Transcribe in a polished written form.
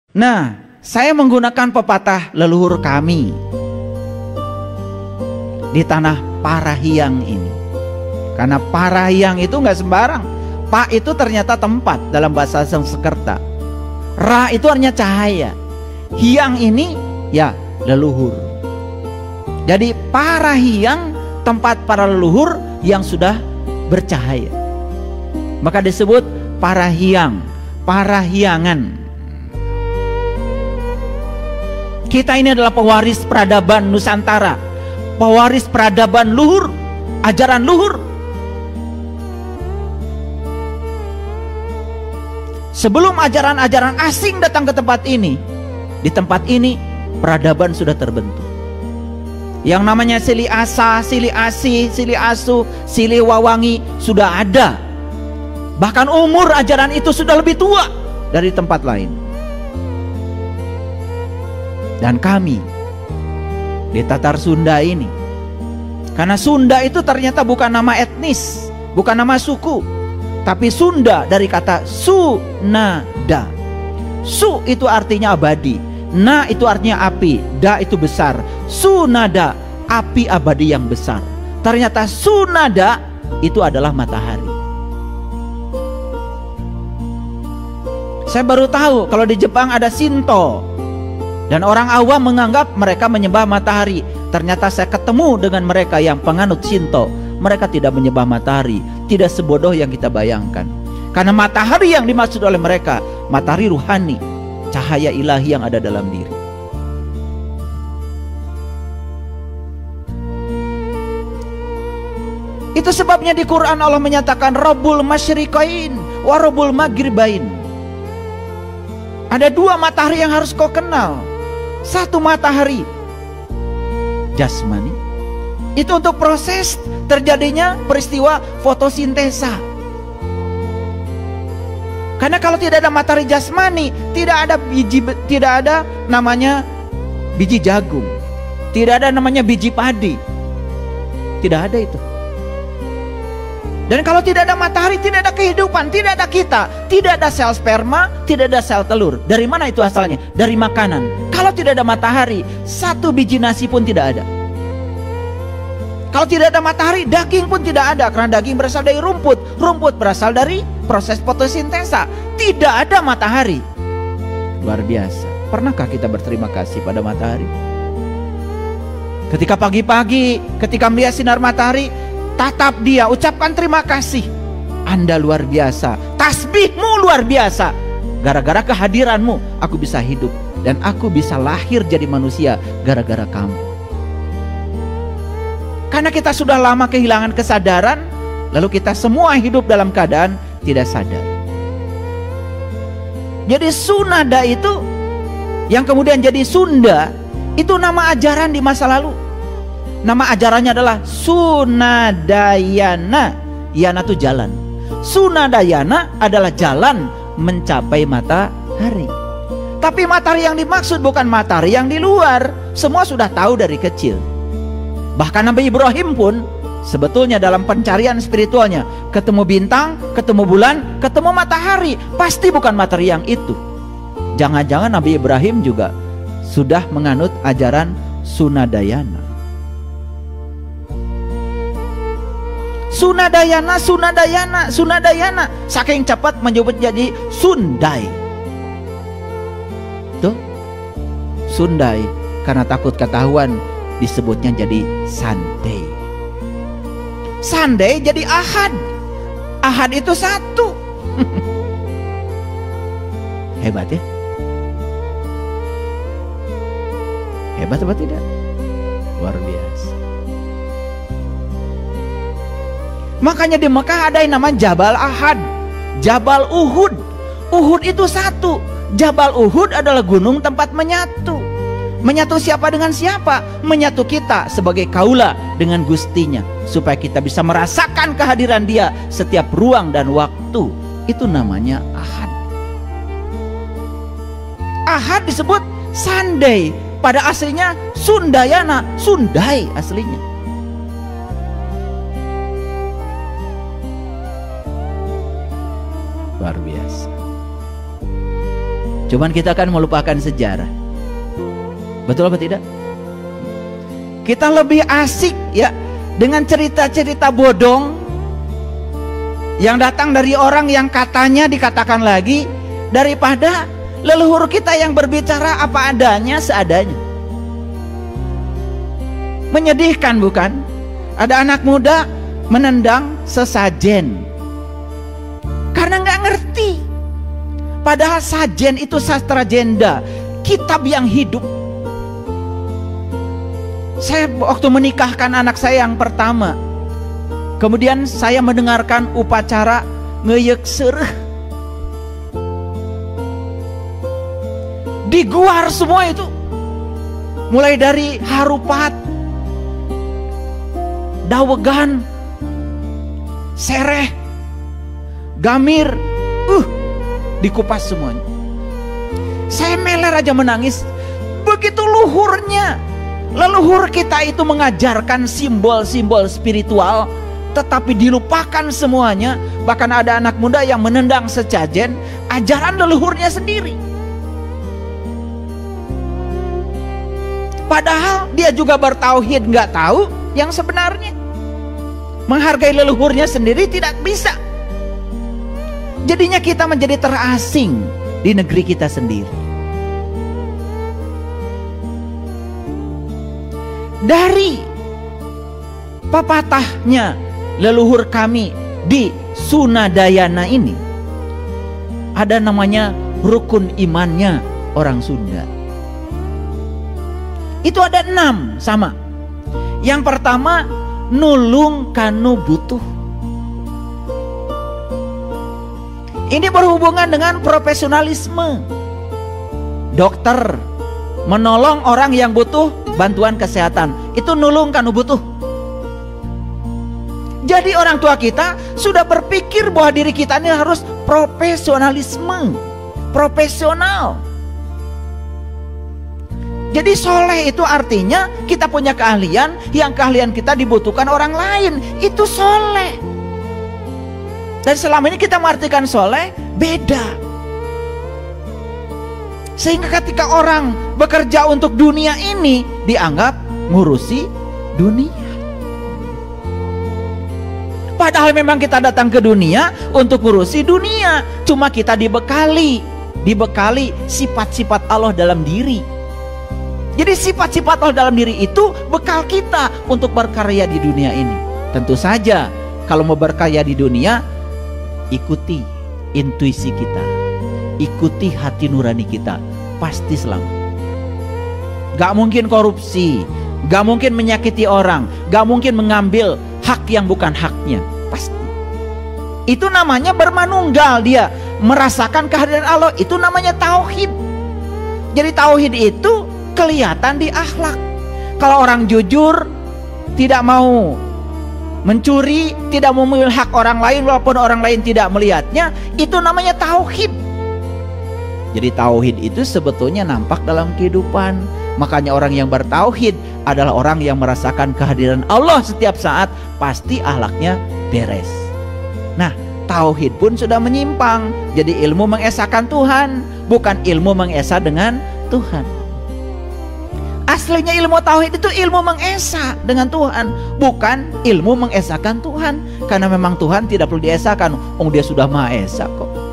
Nah, saya menggunakan pepatah leluhur kami di tanah Parahiang ini. Karena Parahiang itu nggak sembarang. Pa itu ternyata tempat dalam bahasa Sanskerta. Ra itu artinya cahaya. Hiang ini ya leluhur. Jadi Parahiang tempat para leluhur yang sudah bercahaya. Maka disebut Parahiang, Parahiangan. Kita ini adalah pewaris peradaban Nusantara, pewaris peradaban luhur, ajaran luhur. Sebelum ajaran-ajaran asing datang ke tempat ini, di tempat ini peradaban sudah terbentuk. Yang namanya Sili Asa, Sili Asi, Sili Asu, Sili Wawangi sudah ada. Bahkan umur ajaran itu sudah lebih tua dari tempat lain. Dan kami di Tatar Sunda ini, karena Sunda itu ternyata bukan nama etnis, bukan nama suku, tapi Sunda dari kata Sunada. Su itu artinya abadi, na itu artinya api, da itu besar. Sunada, api abadi yang besar. Ternyata Sunada itu adalah matahari. Saya baru tahu kalau di Jepang ada Shinto. Dan orang awam menganggap mereka menyembah matahari. Ternyata saya ketemu dengan mereka yang penganut Shinto. Mereka tidak menyembah matahari. Tidak sebodoh yang kita bayangkan. Karena matahari yang dimaksud oleh mereka, matahari ruhani, cahaya ilahi yang ada dalam diri. Itu sebabnya di Quran Allah menyatakan Rabbul Masyriqain wa Rabbul Maghribain. Ada dua matahari yang harus kau kenal. Satu matahari jasmani, itu untuk proses terjadinya peristiwa fotosintesa. Karena kalau tidak ada matahari jasmani, tidak ada biji, tidak ada namanya biji jagung, tidak ada namanya biji padi, tidak ada itu. Dan kalau tidak ada matahari, tidak ada kehidupan, tidak ada kita, tidak ada sel sperma, tidak ada sel telur. Dari mana itu asalnya? Dari makanan. Kalau tidak ada matahari, satu biji nasi pun tidak ada. Kalau tidak ada matahari, daging pun tidak ada, karena daging berasal dari rumput, rumput berasal dari proses fotosintesa. Tidak ada matahari. Luar biasa. Pernahkah kita berterima kasih pada matahari? Ketika pagi-pagi, ketika melihat sinar matahari, tatap dia, ucapkan terima kasih. Anda luar biasa, tasbihmu luar biasa. Gara-gara kehadiranmu aku bisa hidup, dan aku bisa lahir jadi manusia gara-gara kamu. Karena kita sudah lama kehilangan kesadaran, lalu kita semua hidup dalam keadaan tidak sadar. Jadi Sunada itu yang kemudian jadi Sunda, itu nama ajaran di masa lalu. Nama ajarannya adalah Sunadayana. Yana itu jalan. Sunadayana adalah jalan mencapai matahari. Tapi matahari yang dimaksud bukan matahari yang di luar. Semua sudah tahu dari kecil. Bahkan Nabi Ibrahim pun sebetulnya dalam pencarian spiritualnya, ketemu bintang, ketemu bulan, ketemu matahari, pasti bukan matahari yang itu. Jangan-jangan Nabi Ibrahim juga sudah menganut ajaran Sunadayana. Sunadayana, Sunadayana, Sunadayana, saking cepat menyebut jadi Sundai. Tuh, Sundai, karena takut ketahuan disebutnya jadi Sunday. Sunday jadi Ahad. Ahad itu satu. Hebat ya? Hebat apa tidak? Luar biasa. Makanya di Mekah ada yang namanya Jabal Ahad, Jabal Uhud. Uhud itu satu. Jabal Uhud adalah gunung tempat menyatu. Menyatu siapa dengan siapa? Menyatu kita sebagai kaula dengan Gustinya, supaya kita bisa merasakan kehadiran Dia setiap ruang dan waktu. Itu namanya Ahad. Ahad disebut Sunday, pada aslinya Sundayana, Sundai aslinya. Luar biasa. Cuman kita akan melupakan sejarah. Betul apa tidak? Kita lebih asik ya dengan cerita-cerita bodong yang datang dari orang yang katanya dikatakan lagi, daripada leluhur kita yang berbicara apa adanya, seadanya. Menyedihkan bukan? Ada anak muda menendang sesajen karena nggak ngerti. Padahal sajen itu sastra jenda, kitab yang hidup. Saya waktu menikahkan anak saya yang pertama, kemudian saya mendengarkan upacara ngeyek sereh. Diguar semua itu, mulai dari harupat, dawegan, sereh, gamir, dikupas semuanya. Saya meler aja menangis. Begitu luhurnya. Leluhur kita itu mengajarkan simbol-simbol spiritual, tetapi dilupakan semuanya. Bahkan ada anak muda yang menendang sesajen ajaran leluhurnya sendiri. Padahal dia juga bertauhid, nggak tahu yang sebenarnya. Menghargai leluhurnya sendiri tidak bisa. Jadinya kita menjadi terasing di negeri kita sendiri. Dari pepatahnya leluhur kami di Sunadayana ini, ada namanya rukun imannya orang Sunda. Itu ada 6 sama. Yang pertama, nulung kanu butuh. Ini berhubungan dengan profesionalisme. Dokter menolong orang yang butuh bantuan kesehatan, itu nulung kanu butuh. Jadi orang tua kita sudah berpikir bahwa diri kita ini harus profesionalisme, profesional. Jadi soleh itu artinya kita punya keahlian, yang keahlian kita dibutuhkan orang lain, itu soleh. Dan selama ini kita mengartikan soleh beda. Sehingga ketika orang bekerja untuk dunia ini, dianggap ngurusi dunia. Padahal memang kita datang ke dunia untuk ngurusi dunia. Cuma kita dibekali sifat-sifat Allah dalam diri. Jadi sifat-sifat Allah dalam diri itu bekal kita untuk berkarya di dunia ini. Tentu saja kalau mau berkarya di dunia, ikuti intuisi kita, ikuti hati nurani kita, pasti selamat. Gak mungkin korupsi, gak mungkin menyakiti orang, gak mungkin mengambil hak yang bukan haknya, pasti. Itu namanya bermanunggal, dia merasakan kehadiran Allah, itu namanya tauhid. Jadi tauhid itu kelihatan di akhlak. Kalau orang jujur, tidak mau mencuri, tidak mau mengambil hak orang lain walaupun orang lain tidak melihatnya, itu namanya tauhid. Jadi tauhid itu sebetulnya nampak dalam kehidupan. Makanya orang yang bertauhid adalah orang yang merasakan kehadiran Allah setiap saat, pasti akhlaknya beres. Nah, tauhid pun sudah menyimpang. Jadi ilmu mengesahkan Tuhan, bukan ilmu mengesah dengan Tuhan. Aslinya ilmu tauhid itu ilmu mengesah dengan Tuhan, bukan ilmu mengesahkan Tuhan. Karena memang Tuhan tidak perlu diesahkan, dia sudah Maha Esa kok.